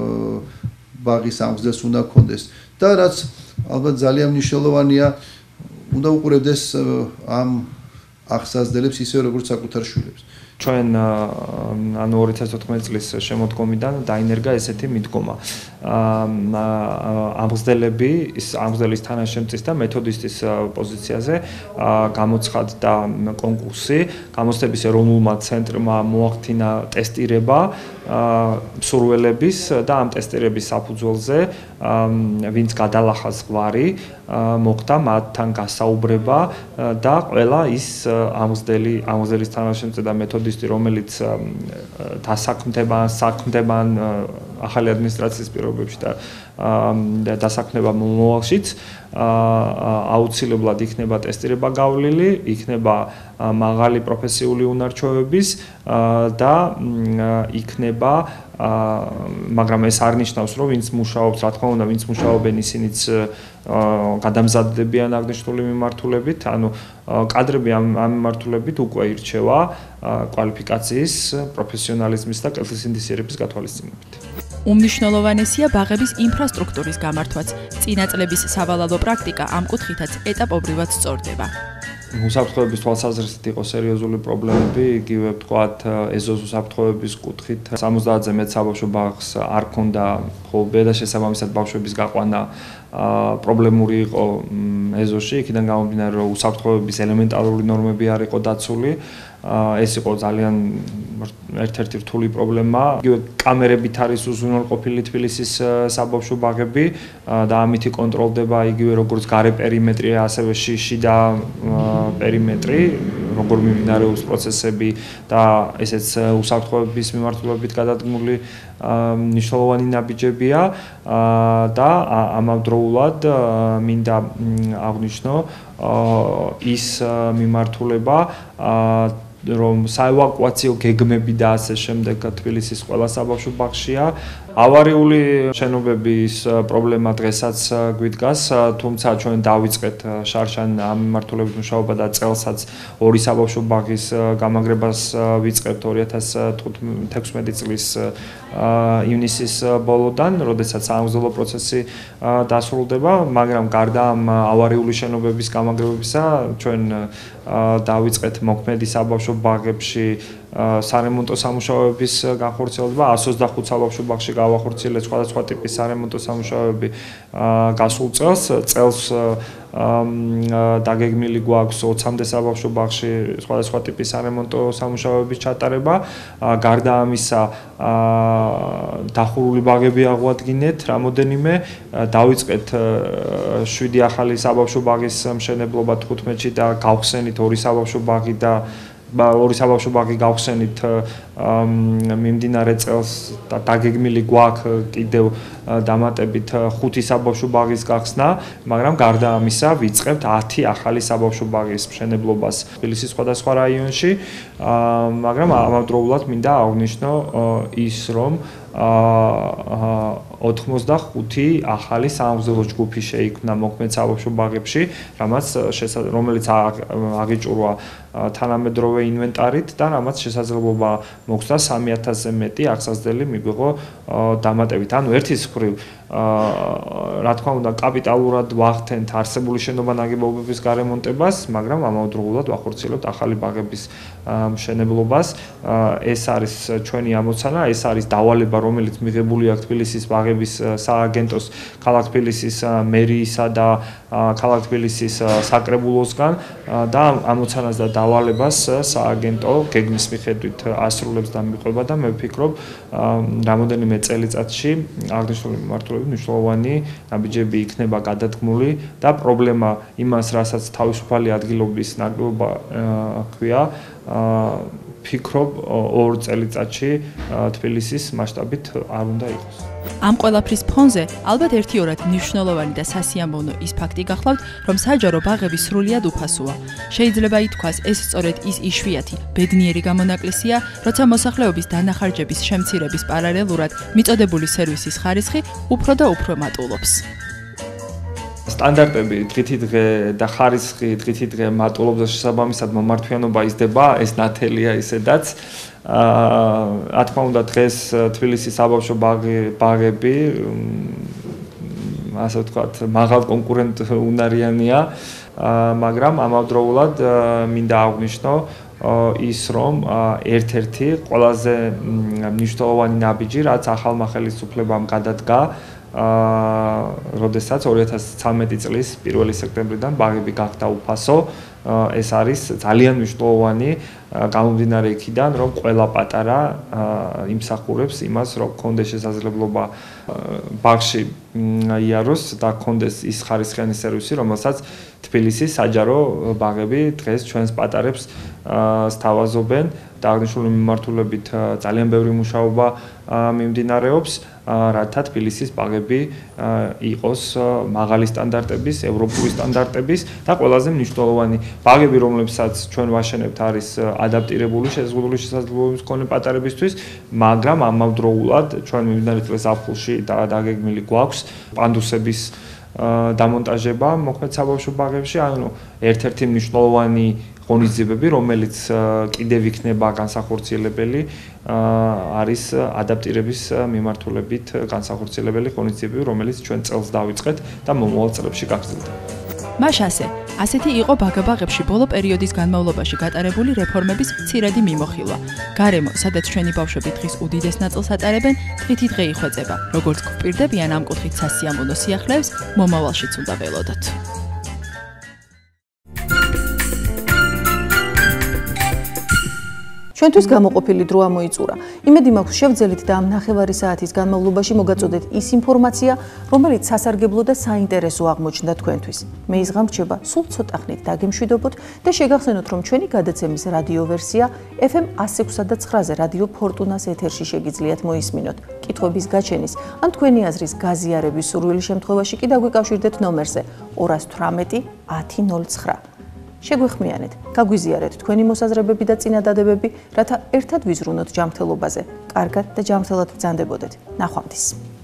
ბაღის აღმზრდელს უნდა ჰქონდეს. და რაც ალბათ ძალიან მნიშვნელოვანია, უნდა უყურებდეს ამ აღსაზრდელებს ისე როგორც საკუთარ შვილებს. ჩვენ ანუ 2014 წლის შემოდგომიდან დაინერგა ესეთი მიდგომა. აღმზრდელები, აღმზრდელის თანაშემწის და მეთოდისტის პოზიციაზე გამოცხადდა კონკურსი, გამოცდების ეროვნულმა ცენტრმა მოახდინა ტესტირება მსურველების და ამ ტესტირების საფუძველზე ვინც გადალახას გვარი მოხდა მათთან გასაუბრება და ყველა ის აღმზრდელის თანაშემწე და მეთოდისტი რომელიც დასაქმდება ახალი ადმინისტრაციის პირობებში და დასაქმდება მომავალშიც აუცილებლად იქნება ტესტირება გავლილი, იქნება მაღალი პროფესიული უნარჩვევების და იქნება მაგრამ ეს არ ნიშნავს რომ ვინც მუშაობს, რა თქმა უნდა, ვინც მუშაობენ ისინიც გადამზადდებიან აღნიშნული მიმართულებით, ანუ კადრები ამ მიმართულებით უკვე ირჩევა კვალიფიკაციის, პროფესიონალიზმის და კეთილსინდისიერების გათვალისწინებით. უმნიშვნელოვანესია ბაღების ინფრასტრუქტურის გამართვაც. წინა წლების სავალალო პრაქტიკა ამ კუთხითაც ეტაპობრივად სწორდება. უსაფრთხოების თვალსაზრისით იყო სერიოზული პრობლემები, იგივე ვთქვათ, ეზოს უსაფრთხოების კუთხით 70-ზე მეტ საბავშვო ბაღს არ ქონდა ხოლმე და შესაბამისად ბავშვების გაყვანა პრობლემური იყო ეზოში, იქიდან გამომდინარე, რომ უსაფრთხოების ელემენტარული ნორმები არ იყო დაცული. ეს იყო ძალიან ერთ-ერთი რთული პრობლემა. იგივე კამერებით არის უზრუნველყოფილი თბილისის საბავშვო ბაღები და ამით კონტროლდება იგივე როგორც გარე პერიმეტრი, ასევე შიდა პერიმეტრი, როგორ მიმდინარეობს პროცესები და ესეც უსაფრთხოების მიმართულებით გადადგმული მნიშვნელოვანი ნაბიჯებია და ამავდროულად მინდა აღვნიშნო ის მიმართულება რომ საევაკუაციო გეგმები და ასე შემდეგ თბილისის ყველა საბავშვო ბაღშია. ავარიული შენობების პრობლემა დღესაც გვიდგას, თუმცა ჩვენ დავიწყეთ შარშან ამ მიმართულებით მუშაობა და წელსაც ორი საბავშვო ბაღის გამაგრებას ვიწყებთ 2016 წლის ივნისის ბოლოდან, როდესაც სამგზელო პროცესი დასრულდება, მაგრამ გარდა ამ ავარიული შენობების გამაგრებისა, ჩვენ დავიწყეთ მოქმედი საბავშვო ბაღებში სარემონტო სამუშაოების განხორციელება, 125 საბავშვო ბაღში გავახორციელეთ სხვადასხვა ტიპის სარემონტო სამუშაოები გასულ წელს დაგეგმილი გვაქვს 20-მდე საბავშვო ბაღში სხვადასხვა ტიპის სარემონტო სამუშაოების ჩატარება. გარდა ამისა, დახურული ბაღები აღვადგინეთ რამოდენიმე, დავიწყეთ 7 ახალი საბავშვო ბაღის მშენებლობა 15-ში და გავხსენით 2 საბავშვო ბაღი და ორი საბავშვო ბაღი გავხსენით მიმდინარე წელს და დაგეგმილი გვაქვს კიდევ დამატებით 5 საბავშვო ბაღის გახსნა, მაგრამ გარდა ამისა ვიწყებთ 10 ახალი საბავშვო ბაღის მშენებლობას თბილისის სხვადასხვა რაიონში, მაგრამ ამავდროულად მინდა აღვნიშნო ის, რომ 85 ახალი სამგზელო ჯგუფი შეიქმნა მოქმედ საბავშვო ბაღებში, რომელიც აღიჭურვა თანამედროვე ინვენტარით და რამაც შესაძლებლობა მოხდა 3000-ზე მეტი აღსაზრდელი მივიღო დამატებით. ანუ ერთის მხრივ რა თქმა უნდა კაპიტალურად ვახდენთ არსებული შენობა-ნაგებობების გარემონტებას, მაგრამ ამავდროულად ვახორციელებთ ახალი ბაღების მშენებლობას. ეს არის ჩვენი ამოცანა, ეს არის დავალება, რომელიც მიღებული აქვს თბილისის ბაღების სააგენტოს, ქალაქ თბილისის მერიისა და ქალაქ თბილისის საკრებულოსგან და ამოცანას და დავალებას სააგენტო გეგმის მიხედვით ასრულებს და მიყვება და მე ვფიქრობ, რამოდენიმე წელიწადში აღნიშნული მიმართულებით მნიშვნელოვანი ნაბიჯები იქნება გადადგმული და პრობლემა იმას, რასაც თავისუფალი ადგილობის ნაკლებობა ჰქვია, ფიქრობ 2 წელიწადში თბილისის მასშტაბით არ უნდა იყოს. ამ ყველაფრის ფონზე ალბათ ერთიორად მნიშვნელოვანი და სასიამოვნო ის ფაქტი გახლავთ, რომ საჯარო ბაღები სრულიად უფასოა. შეიძლება ითქვას, ეს სწორედ ის იშვიათი, ბედნიერი გამონაკლისია, როცა მოსახლეობის დანახარჯების შემცირების პარალელურად მიწოდებული სერვისის ხარისხი უფრო და უფრო მატულობს. სტანდარტები დღითი დღე და ხარისხი დღითი დღე მატულობს და შესაბამისად მომართვიანობა იზრდება, ეს ნათელია ისედაც. რა თქმა უნდა დღეს თბილისის საბავშვო ბაღები ასე ვთქვათ, მაღალ კონკურენტ უნარიანია, მაგრამ ამავდროულად მინდა აღვნიშნო ის რომ ერთ-ერთი ყველაზე მნიშვნელოვანი ნაბიჯი, რაც ახალმა ხელისუფლებამ გადადგა როდესაც 2013 წლის 1 სექტემბრიდან ბაღები გახდა უფასო, ეს არის ძალიან მნიშვნელოვანი გამომდინარე იქიდან, რომ ყველა პატარა იმსახურებს იმას, რომ კონდეს შესაძლებლობა ბაღში იაროს და კონდეს ის ხარისხიანი სერვისი, რომელსაც თბილისის საჯარო ბაღები დღეს ჩვენს პატარებს სთავაზობენ და აღნიშნული მიმართულებით ძალიან ბევრი მუშაობა მიმდინარეობს, რათა თბილისის ბაღები იყოს მაღალი სტანდარტების, ევროპული სტანდარტების და ყველაზე მნიშვნელოვანი ბაღები, რომლებსაც ჩვენ ვაშენებთ, არის ადაპტირებული შეზღუდული შესაძლებლობების მქონე პატარებისთვის, მაგრამ ამავდროულად ჩვენ მიმდინარე წლის ზაფხულში დაგეგმილი გვაქვს პანდუსების დამონტაჟება მოქმედ საბავშვო ბაღებში, ანუ ერთ-ერთი მნიშვნელოვანი ღონისძიებები, რომელიც კიდევ იქნება განსახორციელებელი, არის ადაპტირების მიმართულებით განსახორციელებელი ღონისძიებები, რომელიც ჩვენ წელს დავიწყეთ და მომავალ წლებში გაგრძელდება. მაშასე, ასეთი იყო ბაღებში ბოლო პერიოდის განმავლობაში გატარებული რეფორმების მცირედი მიმოხილვა. გარემო, სადაც ჩვენი ბავშვები დღის უდიდეს ნაწილს ატარებენ, დღითი დღე იხვეწება. როგორც გვპირდებიან ამ კუთხით სასიამოვნო სიახლეებს, მომავალშიც უნდა ველოდოთ. ჩვენთვის გამოყოფილი დრო ამოიწურა. იმედი მაქვს შევძელით და ამ ნახევარი საათის განმავლობაში მოგაწოდეთ ის ინფორმაცია, რომელიც სასარგებლო და საინტერესო აღმოჩნდა თქვენთვის. მე ის ღამრჩება სულ ცოტა ხნით დაგემშვიდობოთ და შეგახსენოთ, რომ ჩვენი გადაცემის რადიო ვერსია FM 106.9-ზე რადიო ფორტუნას ეთერში შეგიძლიათ მოისმინოთ. კითხვების გაჩენის ან თქვენი აზრის გაზიარების სურვილი შემთხვევაში კი დაგვიკავშირდეთ ნომერზე 218 1009. შეგვეხმიანეთ, გაგვიზიარეთ თქვენი მოსაზრებები და წინადადებები, რათა ერთად ვიზრუნოთ ჯანმრთელობაზე. კარგად და ჯანმრთელად ბრძანდებოდეთ. ნახვამდის.